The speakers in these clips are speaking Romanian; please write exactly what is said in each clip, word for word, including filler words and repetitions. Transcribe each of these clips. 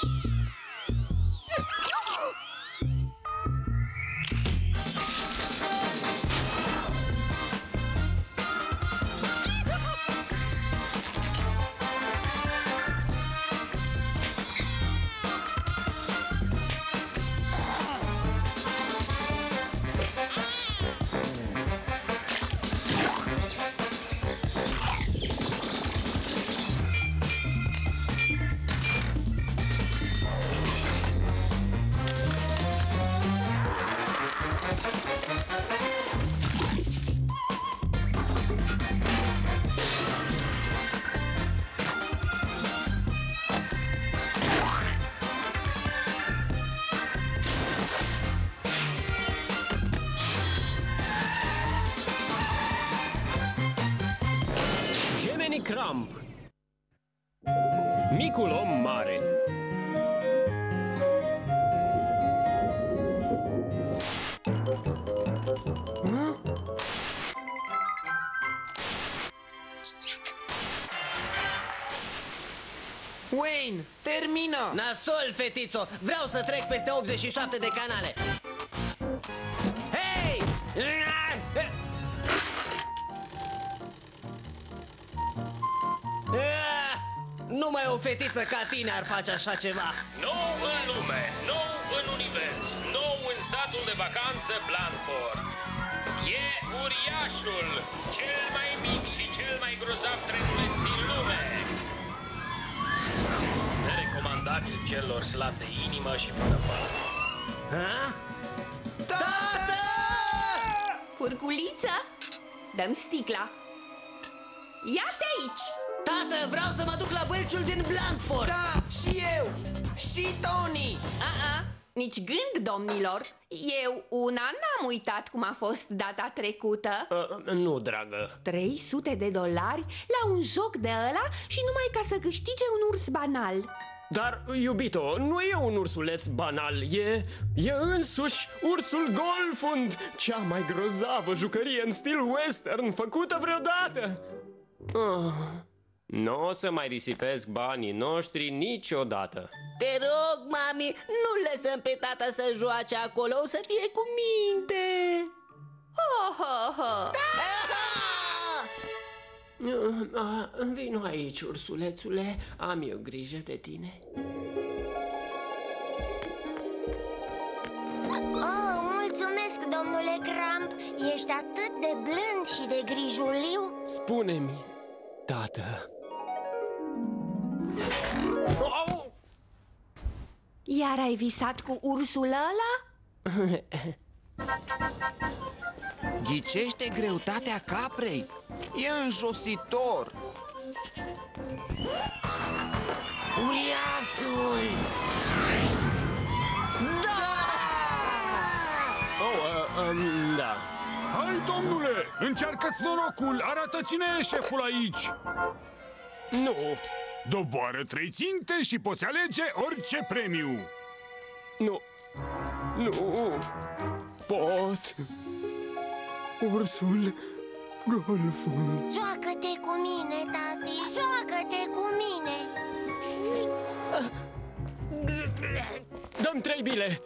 Cramp. Micul om mare. Huh? Wayne, termină! Nasol, fetițo! Vreau să trec peste optzeci și șapte de canale. Hei! Numai o fetiță ca tine ar face așa ceva. Nou în lume, nou în univers, nou în satul de vacanță Blandford. E uriașul, cel mai mic și cel mai grozav trenuleț din lume. Nerecomandabil celor slabi de inimă și fără bani. Ha? Tată! Furculiță, dăm sticla. Ia-te aici! Tată, vreau să mă duc la bălciul din Blandford. Da, și eu! Și Tony! A-a, nici gând, domnilor. Eu una n-am uitat cum a fost data trecută. uh, Nu, dragă. trei sute de dolari la un joc de ăla și numai ca să câștige un urs banal. Dar, iubito, nu e un ursuleț banal. E, e însuși ursul Golfund, cea mai grozavă jucărie în stil western făcută vreodată. uh. Nu o să mai risipesc banii noștri niciodată. Te rog, mami, nu lăsăm pe tata să joace acolo, o să fie cu minte. Ho, ho, ho. Vino aici, ursulețule, am eu grijă de tine. Oh, mulțumesc, domnule Cramp. Ești atât de blând și de grijuliu. Spune-mi, tată. Oh! Iar ai visat cu ursul ăla? Ghicește greutatea caprei. E înjositor. Uriașul! Da! Oh, uh, um, da. Hai, domnule, încearcă-ți norocul. Arată cine e șeful aici. Nu. Doboară trei ținte și poți alege orice premiu. Nu. Nu. Pot. Ursul Golfund. Joacă-te cu mine, tati, joacă-te cu mine. Dăm trei bile.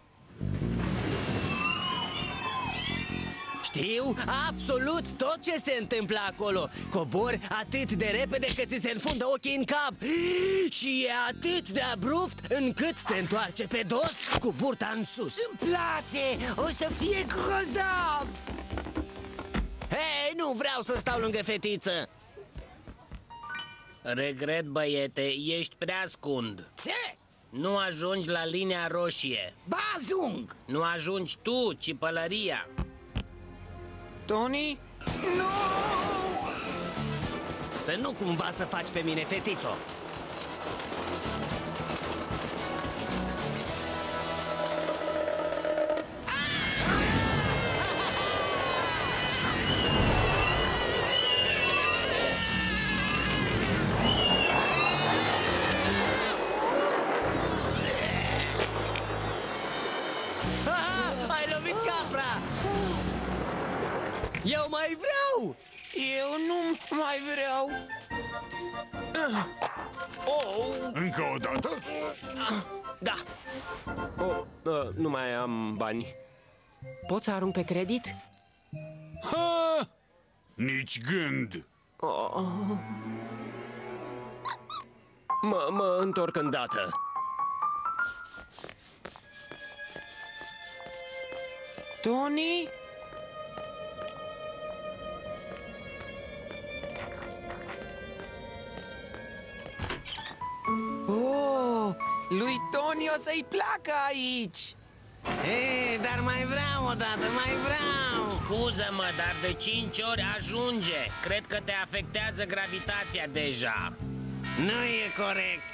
Știu absolut tot ce se întâmplă acolo. Cobori atât de repede că ți se înfundă ochii în cap. Și e atât de abrupt încât te întoarce pe dos cu burta în sus. Îmi place! O să fie grozav! Hei, nu vreau să stau lângă fetiță. Regret, băiete, ești prea scund. Ce? Nu ajungi la linia roșie. Ba, ajung! Nu ajungi tu, ci pălăria. Tony? Nu! Să nu cumva să faci pe mine, fetițo. Ai lovit capra! Eu mai vreau! Eu nu mai vreau. Oh. Încă o dată? Da. Oh, uh, nu mai am bani. Pot să arunc pe credit? Ha! Nici gând. Oh. Mă, mă întorc îndată. Tony? Oh, lui Tony o să-i placă aici. Ei, dar mai vreau o dată, mai vreau. Scuză-mă, dar de cinci ori ajunge. Cred că te afectează gravitația deja. Nu e corect.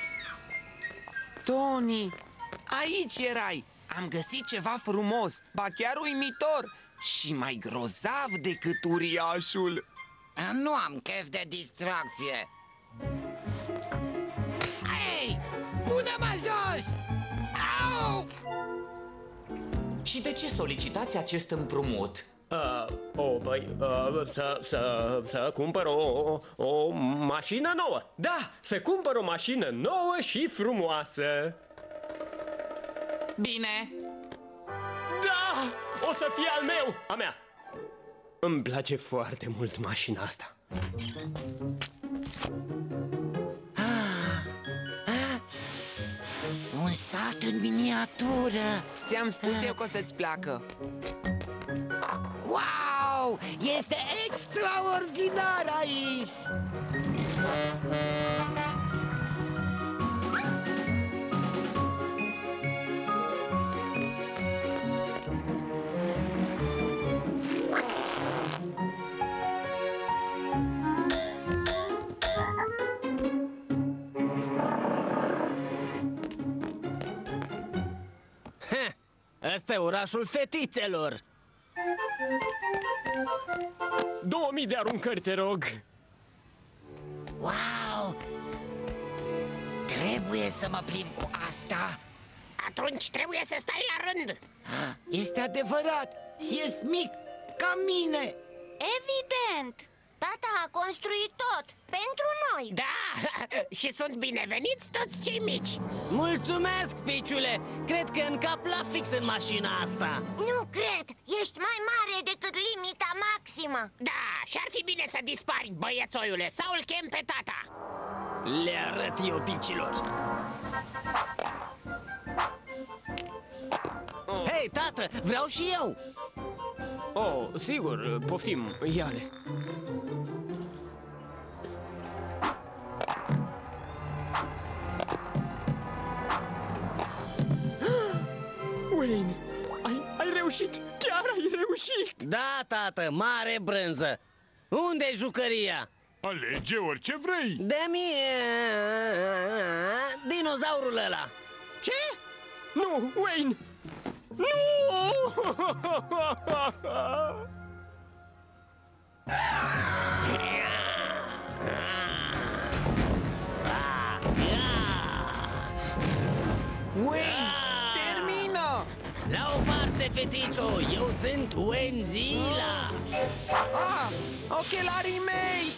Tony, aici erai. Am găsit ceva frumos, ba chiar uimitor și mai grozav decât uriașul. Nu am chef de distracție. Ei, pune-mă jos! Au! Și de ce solicitați acest împrumut? Uh, oh, păi, uh, să, să, să cumpăr o, o, o mașină nouă. Da, să cumpăr o mașină nouă și frumoasă. Bine. Da, o să fie al meu, a mea. Îmi place foarte mult mașina asta. Un sat în miniatură. Ți-am spus eu că o să-ți placă. Wow! Este extraordinar aici! Ăsta e orașul fetițelor. Două mii de aruncări, te rog. Wow! Trebuie să mă plimb cu asta. Atunci trebuie să stai la rând. Este adevărat, ești mic ca mine. Evident! Tata a construit tot, pentru noi. Da, și sunt bineveniți toți cei mici. Mulțumesc, piciule! Cred că încap la fix în mașina asta. Nu cred, ești mai mare decât limita maximă. Da, și-ar fi bine să dispari, băiețoiule, sau îl chem pe tata. Le arăt eu picilor. Oh. Hei, tată, vreau și eu. Oh, sigur, poftim, ia-le. Wayne, ai, ai reușit, chiar ai reușit. Da, tată, mare brânză. Unde-i jucăria? Alege orice vrei. De mie dinozaurul ăla. Ce? Nu, Wayne! Nu! Wayne, termină! La o parte, fetițo, eu sunt Wenzila. Ah, ochelarii mei!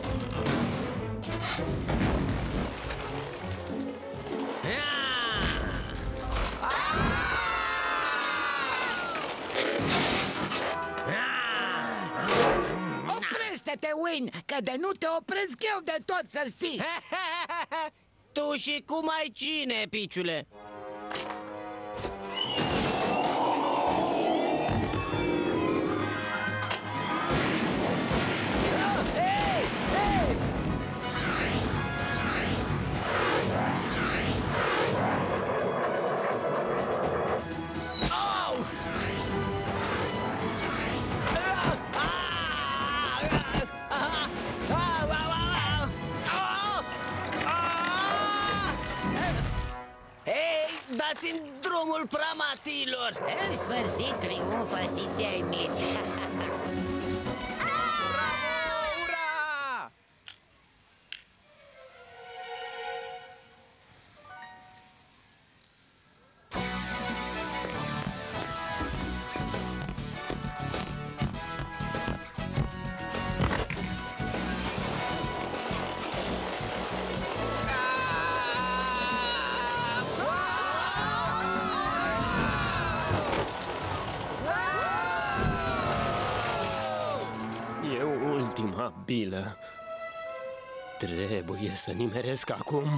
Oprește-te, Wayne, că de nu te opresc eu de tot, să știi. Tu și cum ai cine, piciule? Dați-mi drumul pramatilor! În sfârșit triumfă și cei mici. Ura! copilă. Trebuie să nimeresc acum.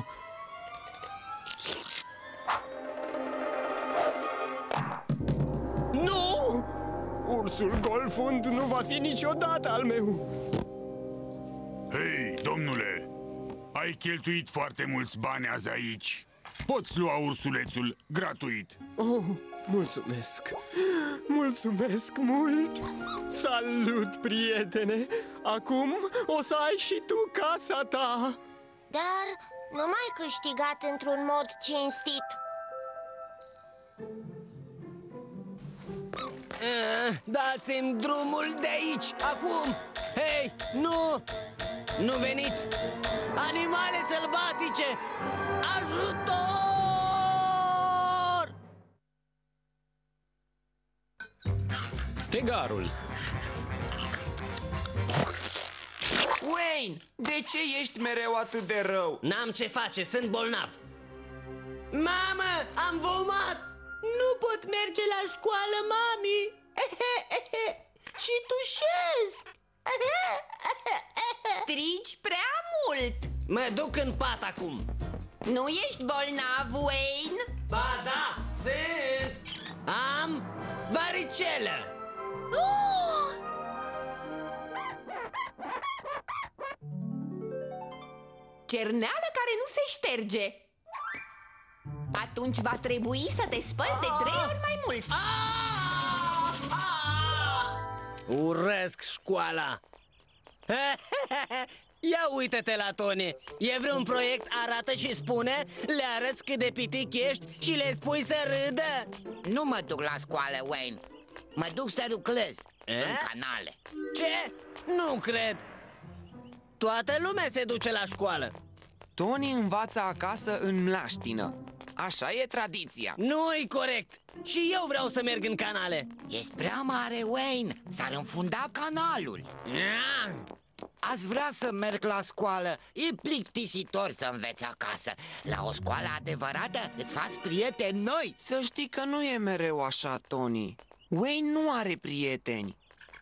Nu! Ursul Golfund nu va fi niciodată al meu. Hei, domnule, ai cheltuit foarte mulți bani azi aici. Poți lua ursulețul gratuit. Oh, mulțumesc. Mulțumesc mult. Salut, prietene. Acum o să ai și tu casa ta. Dar nu m-ai câștigat într-un mod cinstit. Uh, dați-mi drumul de aici, acum! Hei, nu! Nu veniți! Animale sălbatice! Ajutor! Stegarul. Wayne, de ce ești mereu atât de rău? N-am ce face, sunt bolnav. Mamă, am vomat! Nu pot merge la școală, mami! Și tușesc! Strigi prea mult. Mă duc în pat acum. Nu ești bolnav, Wayne? Ba da, sunt! Am varicelă! Oh! Cerneală care nu se șterge. Atunci va trebui să te spăli de trei ori mai mult. Urăsc școala. Ia uite-te la Tony. E vreun proiect, arată și spune. Le arăți cât de pitic ești și le spui să râdă. Nu mă duc la școală, Wayne. Mă duc să lucrez în canale. Ce? Nu cred. Toată lumea se duce la școală. Tony învață acasă în mlaștină. Așa e tradiția. Nu-i corect. Și eu vreau să merg în canale. Ești prea mare, Wayne. S-ar înfunda canalul. Ați vrea să merg la școală. E plictisitor să înveți acasă. La o școală adevărată îți faci prieteni noi. Să știi că nu e mereu așa, Tony. Wayne nu are prieteni.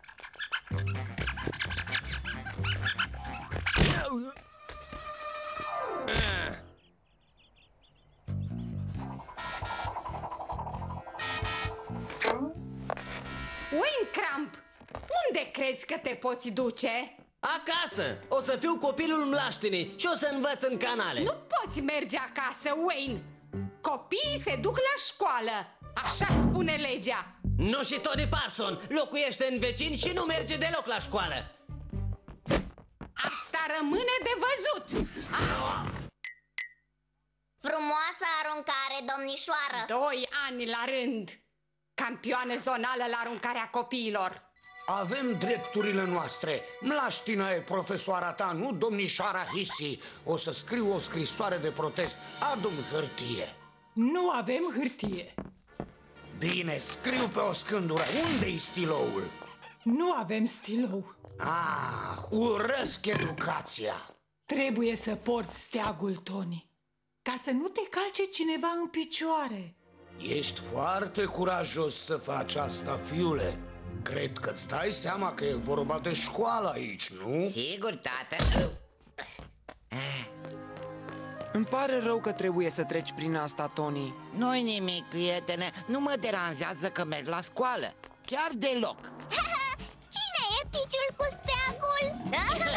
Wayne Crump, unde crezi că te poți duce? Acasă! O să fiu copilul mlaștinii și o să învăț în canale. Nu poți merge acasă, Wayne. Copiii se duc la școală. Așa spune legea. Nu și Tony Parson locuiește în vecin și nu merge deloc la școală. Asta rămâne de văzut. Ah! Frumoasă aruncare, domnișoară. Doi ani la rând. Campioană zonală la aruncarea copiilor. Avem drepturile noastre. Mlaștina e profesoara ta, nu domnișoara Hisi. O să scriu o scrisoare de protest. Adu-mi hârtie. Nu avem hârtie. Bine, scriu pe o scândură. Unde-i stiloul? Nu avem stilou. Ah, urăsc educația. Trebuie să porți steagul, Tony, ca să nu te calce cineva în picioare. Ești foarte curajos să faci asta, fiule. Cred că-ți dai seama că e vorba de școală aici, nu? Sigur, tată. Îmi pare rău că trebuie să treci prin asta, Tony. Nu-i nimic, prietene. Nu mă deranjează că merg la școală. Chiar deloc. Cine e piciul cu steagul?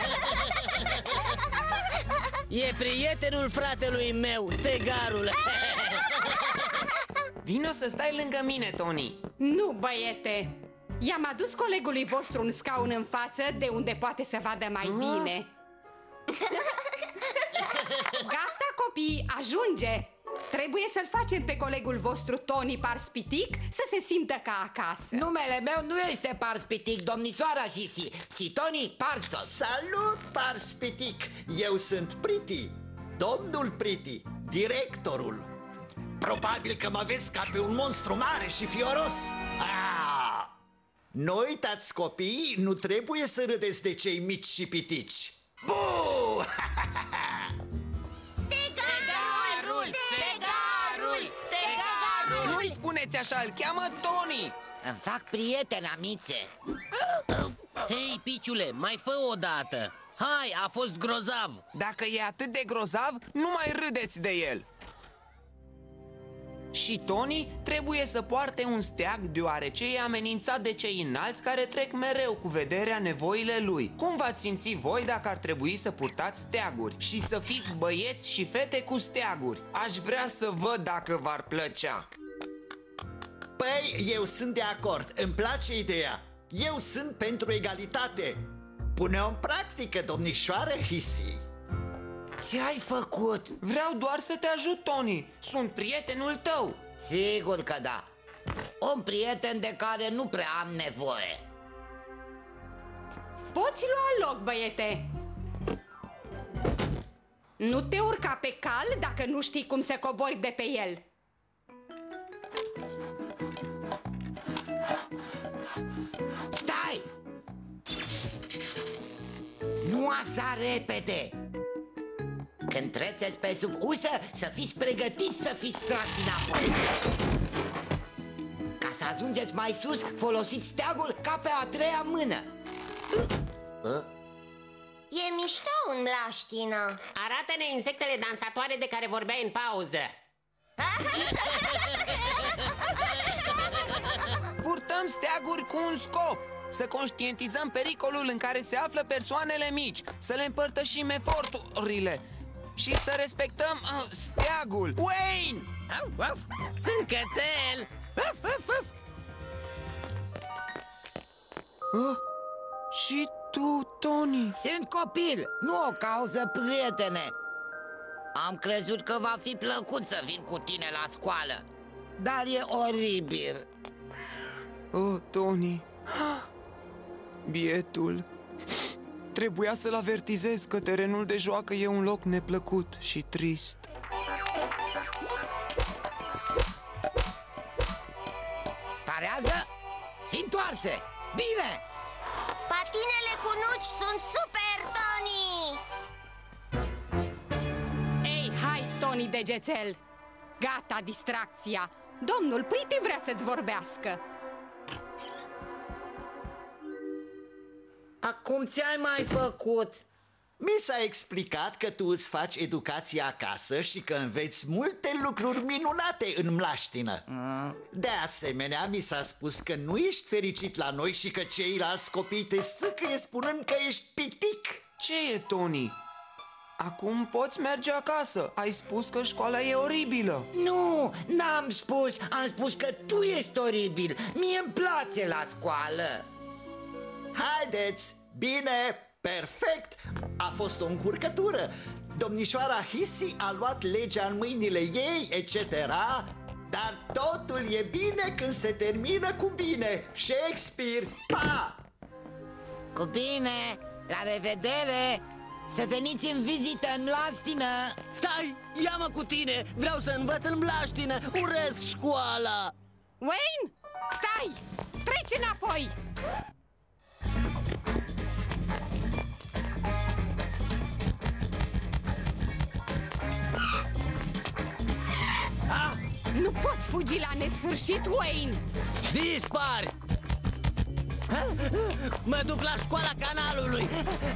E prietenul fratelui meu, stegarul. Vino să stai lângă mine, Tony. Nu, băiete. I-am adus colegului vostru un scaun în față, de unde poate să vadă mai bine. Gata, copii, ajunge. Trebuie să-l facem pe colegul vostru Tony Parspitic să se simtă ca acasă. Numele meu nu este Parspitic, domnișoara Hisi, ci Tony Parson. Salut, Parspitic! Eu sunt Priti, domnul Priti, directorul. Probabil că mă vezi ca pe un monstru mare și fioros. Ah! Nu uitați, copii, nu trebuie să râdeți de cei mici și pitici. Buu! Stegarul! Stegarul! Stegarul! Nu-i spuneți așa, îl cheamă Tony. Îmi fac prieteni, amițe. Hei, piciule, mai fă o dată. Hai, a fost grozav. Dacă e atât de grozav, nu mai râdeți de el. Și Tony trebuie să poarte un steag deoarece e amenințat de cei înalți care trec mereu cu vederea nevoile lui. Cum v-ați simți voi dacă ar trebui să purtați steaguri și să fiți băieți și fete cu steaguri? Aș vrea să văd dacă v-ar plăcea. Păi, eu sunt de acord, îmi place ideea. Eu sunt pentru egalitate. Pune-o în practică, domnișoară Hisi. Ce-ai făcut? Vreau doar să te ajut, Tony. Sunt prietenul tău. Sigur că da. Un prieten de care nu prea am nevoie. Poți lua loc, băiete. Nu te urca pe cal dacă nu știi cum să cobori de pe el. Stai! Nu așa repede! Când treceți pe sub ușă, să fiți pregătiți să fiți trați înapoi. Ca să ajungeți mai sus, folosiți steagul ca pe a treia mână. E mișto un mlaștină. Arată-ne insectele dansatoare de care vorbeai în pauză. Purtăm steaguri cu un scop. Să conștientizăm pericolul în care se află persoanele mici. Să le împărtășim eforturile și să respectăm uh, steagul. Wayne! Sunt cățel! Uh, și tu, Tony? Sunt copil, nu o cauză, prietene. Am crezut că va fi plăcut să vin cu tine la școală, dar e oribil. Oh, Tony, bietul. Trebuia să-l avertizez că terenul de joacă e un loc neplăcut și trist. Parează? Se întoarse! Bine! Patinele cu nuci sunt super, Tony! Ei, hai, Tony Degețel! Gata distracția! Domnul Priti vrea să-ți vorbească. Acum ce-ai mai făcut? Mi s-a explicat că tu îți faci educația acasă și că înveți multe lucruri minunate în mlaștină. mm. De asemenea, mi s-a spus că nu ești fericit la noi și că ceilalți copii te sâcăie spunând că ești pitic. Ce e, Tony? Acum poți merge acasă. Ai spus că școala e oribilă. Nu, n-am spus. Am spus că tu ești oribil. Mie îmi place la școală. Haideți! Bine! Perfect! A fost o încurcătură. Domnișoara Hisi a luat legea în mâinile ei, et cetera. Dar totul e bine când se termină cu bine. Shakespeare, pa! Cu bine! La revedere! Să veniți în vizită în mlaștină! Stai! Ia-mă cu tine! Vreau să învăț în mlaștină! Urăsc școala! Wayne! Stai! Trece înapoi! Ah! Nu poți fugi la nesfârșit, Wayne! Dispar! Mă duc la școala canalului!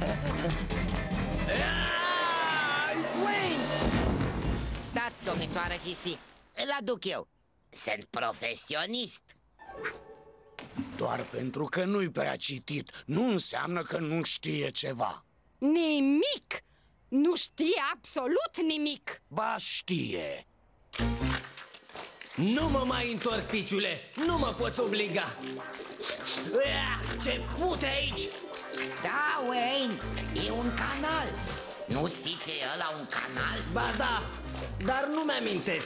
Wayne! Stați, domnișoară Hisi, îl aduc eu. Sunt profesionist. Doar pentru că nu-i prea citit nu înseamnă că nu știe ceva. Nimic! Nu știe absolut nimic! Ba știe. Nu mă mai întorc, piciule! Nu mă poți obliga! Ce fute aici! Da, Wayne, e un canal. Nu știi ce e ăla un canal? Ba da, dar nu mi-amintesc.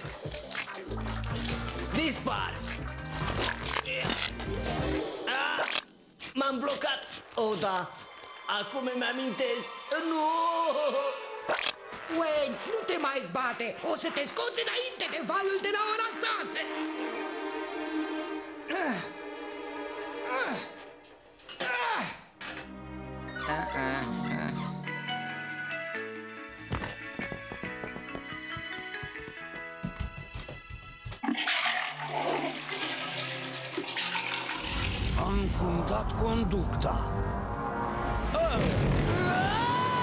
Dispar! M-am blocat! Oh, da! Acum îmi amintesc! Nu! Wayne, nu te mai zbate! O să te scot înainte de valul de la ora șase! Uh. Uh. Uh. Uh, uh, uh. Am înfundat conducta. Uh. Uh.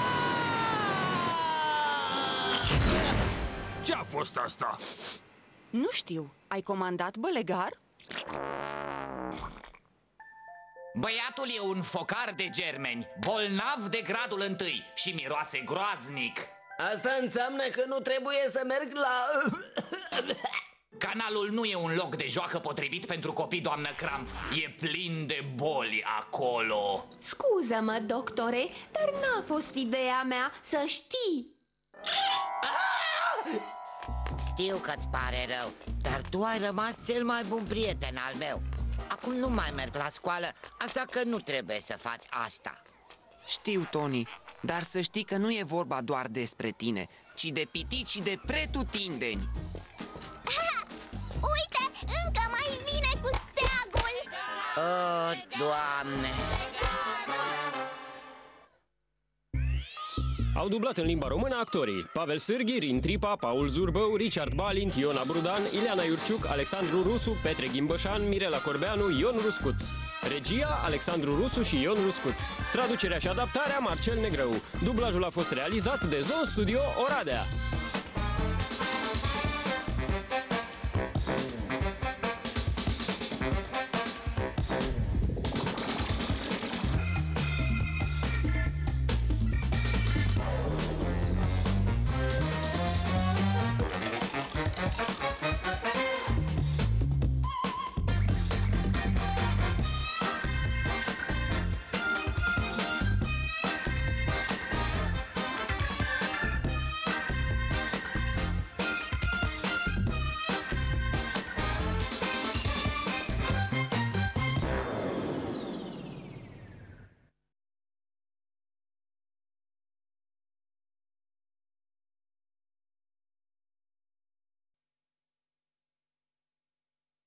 fost asta? Nu știu. Ai comandat bălegar? Băiatul e un focar de germeni, bolnav de gradul întâi și miroase groaznic. Asta înseamnă că nu trebuie să merg la... Canalul nu e un loc de joacă potrivit pentru copii, doamnă Cramp. E plin de boli acolo. Scuză-mă, doctore, dar n-a fost ideea mea, să știi. Știu că-ți pare rău, dar tu ai rămas cel mai bun prieten al meu. Acum nu mai merg la școală, așa că nu trebuie să faci asta. Știu, Tony, dar să știi că nu e vorba doar despre tine, ci de pitici și de pretutindeni. Uite, încă mai vine cu steagul! Oh, Doamne! Au dublat în limba română actorii Pavel Sârghi, Rin Tripa, Paul Zurbău, Richard Balint, Iona Brudan, Ileana Iurciuc, Alexandru Rusu, Petre Ghimbășan, Mirela Corbeanu, Ion Ruscuț. Regia, Alexandru Rusu și Ion Ruscuț. Traducerea și adaptarea, Marcel Negrău. Dublajul a fost realizat de Zone Studio Oradea. Ha ha!